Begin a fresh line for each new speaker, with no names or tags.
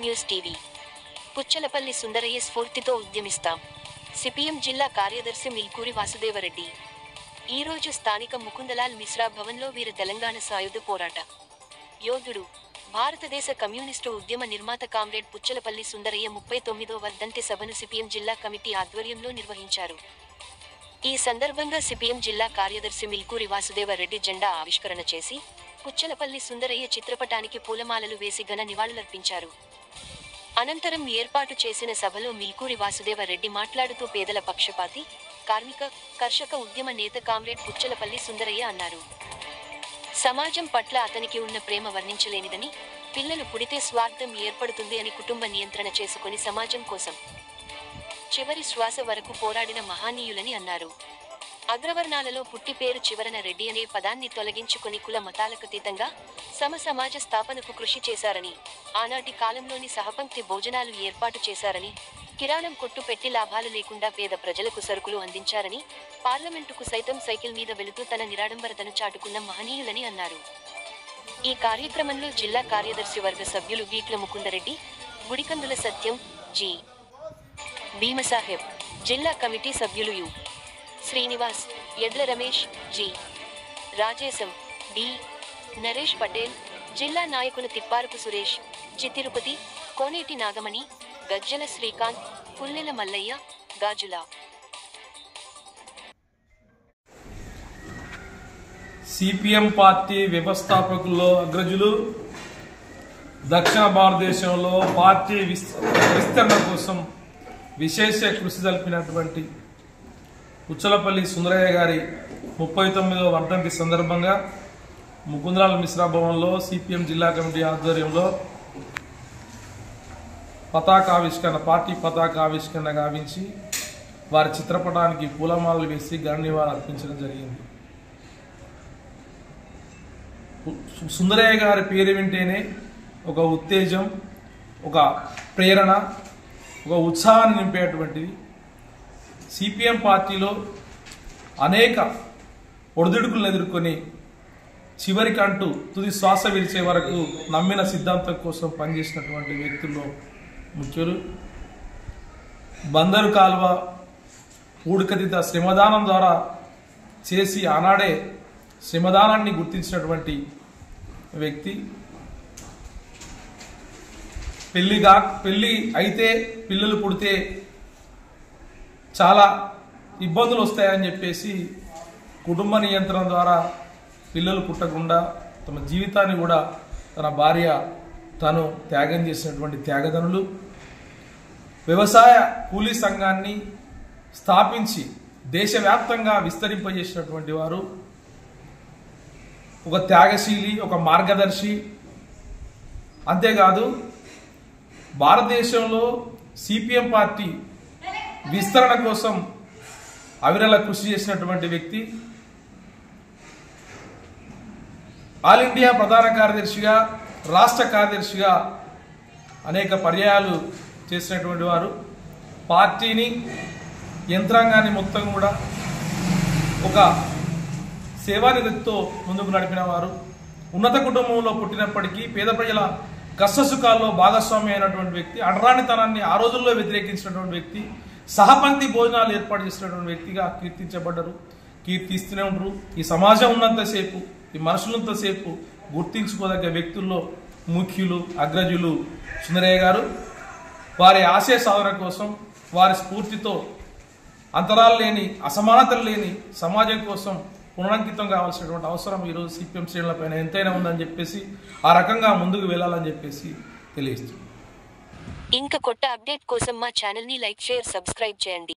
News TV. Puchalapalli Sundarayya స్ఫూర్తితో ఉద్యమిస్తాం. CPM జిల్లా కార్యదర్శి మిల్కూరి వాసుదేవరెడ్డి. ఈ రోజు స్థానిక ముకుందలాల్ మిశ్రా భవన్లో వీర తెలంగాణ సాయుధ పోరాట యోధుడు, భారతదేశ కమ్యూనిస్టు ఉద్యమ నిర్మాత కామ్రేడ్ పుచ్చలపల్లి సుందరయ్య 39వ వర్ధంతి సభను సిపిఎం జిల్లా కమిటీ ఆధ్వర్యంలో నిర్వహించారు. ఈ సందర్భంగా సిపిఎం జిల్లా కార్యదర్శి మిల్కూరి వాసుదేవరెడ్డి జెండా ఆవిష్కరణ చేసి పుచ్చలపల్లి సుందరయ్య చిత్రపటానికి పూలమాలలు వేసి ఘన నివాళులర్పించారు. అనంతరం ఏర్పాటు చేసిన సభలో మిల్కూరి వాసుదేవరెడ్డి మాట్లాడుతూ పేదల పక్షపాతి, కార్మిక, కర్షక ఉద్యమ నేత కామ్రేడ్ పుచ్చలపల్లి సుందరయ్య అన్నారు. సమాజం పట్ల అతనికి ఉన్న ప్రేమ వర్ణించలేనిదని, పిల్లలు పుడితే స్వార్థం ఏర్పడుతుంది అని కుటుంబ నియంత్రణ చేసుకుని సమాజం కోసం చివరి శ్వాస వరకు పోరాడిన మహానీయులని అన్నారు. అగ్రవర్ణాలలో పుట్టి పేరు చివరన రెడ్డి అనే పదాన్ని తొలగించుకుని కుల మతాలకతీతంగా సమాజ స్థాపనకు కృషి చేశారని, ఆనాటి కాలంలోని సహపంక్తి భోజనాలు ఏర్పాటు చేశారని, కిరాణం కొట్టు పెట్టి లాభాలు లేకుండా పేద ప్రజలకు సరుకులు అందించారని, పార్లమెంటుకు సైతం సైకిల్ మీద వెళుతూ తన నిరాడంబరతను చాటుకున్న మహనీయులని అన్నారు. ఈ కార్యక్రమంలో జిల్లా కార్యదర్శి వర్గ సభ్యులు గీట్ల ముకుందరెడ్డి, గుడికందుల సత్యం, జి. భీమసాహెబ్, జిల్లా కమిటీ సభ్యులు U. Srinivas, Yadla Ramesh, G. Rajesham, D. Naresh Patel, జిల్లా నాయకులు తిప్పారపు సురేష్, చితిరుపతి, కోనేటి నాగమణి, గజ్జల శ్రీకాంత్, పుల్లెల మల్లయ్య, గాజుల
సిపిఎం పార్టీ వ్యవస్థాపకుల్లో అగ్రజులు, దక్షిణ భారతదేశంలో పార్టీ విస్తరణ కోసం విశేష కృషి జరిపినటువంటి పుచ్చలపల్లి సుందరయ్య గారి 39వ వర్ధంతి సందర్భంగా ముకుందలాల్ మిశ్రా భవన్లో సిపిఎం జిల్లా కమిటీ ఆధ్వర్యంలో పార్టీ పతాకావిష్కరణ గావించి వారి చిత్రపటానికి పూలమాలలు వేసి ఘన నివాళులు అర్పించడం జరిగింది. సుందరయ్య గారి పేరు వింటేనే ఒక ఉత్తేజం, ఒక ప్రేరణ, ఒక ఉత్సాహాన్ని నింపేటువంటిది. సిపిఎం పార్టీలో అనేక ఒడిదుడుకులను ఎదుర్కొని చివరికంటూ తుది శ్వాస విడిచే వరకు నమ్మిన సిద్ధాంతం కోసం పనిచేసినటువంటి వ్యక్తుల్లో ముఖ్యులు. బందరు కాలువ పూడికతీత శ్రమదానం ద్వారా చేసి ఆనాడే శ్రమదానాన్ని గుర్తించినటువంటి వ్యక్తి. పెళ్లి అయితే పిల్లలు పుడితే చాలా ఇబ్బందులు వస్తాయని చెప్పేసి కుటుంబ నియంత్రణ ద్వారా పిల్లలు పుట్టకుండా తమ జీవితాన్ని కూడా తన భార్య తను త్యాగం చేసినటువంటి త్యాగధనులు. వ్యవసాయ కూలీ సంఘాన్ని స్థాపించి దేశవ్యాప్తంగా విస్తరింపజేసినటువంటి వారు. ఒక త్యాగశీలి, ఒక మార్గదర్శి. అంతేకాదు భారతదేశంలో సిపిఎం పార్టీ విస్తరణ కోసం అవిరళ కృషి చేసినటువంటి వ్యక్తి. ఆల్ ఇండియా ప్రధాన కార్యదర్శిగా, రాష్ట్ర కార్యదర్శిగా అనేక పర్యాయాలు చేసినటువంటి వారు. పార్టీని, యంత్రాంగాన్ని మొత్తం కూడా ఒక సేవానిధితో ముందుకు నడిపిన వారు. ఉన్నత కుటుంబంలో పుట్టినప్పటికీ పేద ప్రజల కష్టసుఖాల్లో భాగస్వామి అయినటువంటి వ్యక్తి. అడరానితనాన్ని ఆ రోజుల్లో వ్యతిరేకించినటువంటి వ్యక్తి. సహపంక్తి భోజనాలు ఏర్పాటు చేసినటువంటి వ్యక్తిగా కీర్తించబడ్డారు, కీర్తిస్తూనే ఉంటారు. ఈ సమాజం ఉన్నంతసేపు, ఈ మనుషులంతసేపు గుర్తించుకోదగ్గ వ్యక్తుల్లో ముఖ్యులు, అగ్రజులు సుందరయ్య గారు. వారి ఆశయ సాధన కోసం, వారి స్ఫూర్తితో అంతరాలు లేని, అసమానతలు లేని సమాజం కోసం పునరంకితం కావాల్సినటువంటి అవసరం ఈరోజు సిపిఎం శ్రేణుల పైన ఎంతైనా ఉందని చెప్పేసి ఆ రకంగా ముందుకు వెళ్ళాలని చెప్పేసి తెలియజేస్తుంది.
ఇంకా కొత్త అప్డేట్ కోసం మా ఛానల్ ని లైక్, షేర్, సబ్స్క్రైబ్ చేయండి.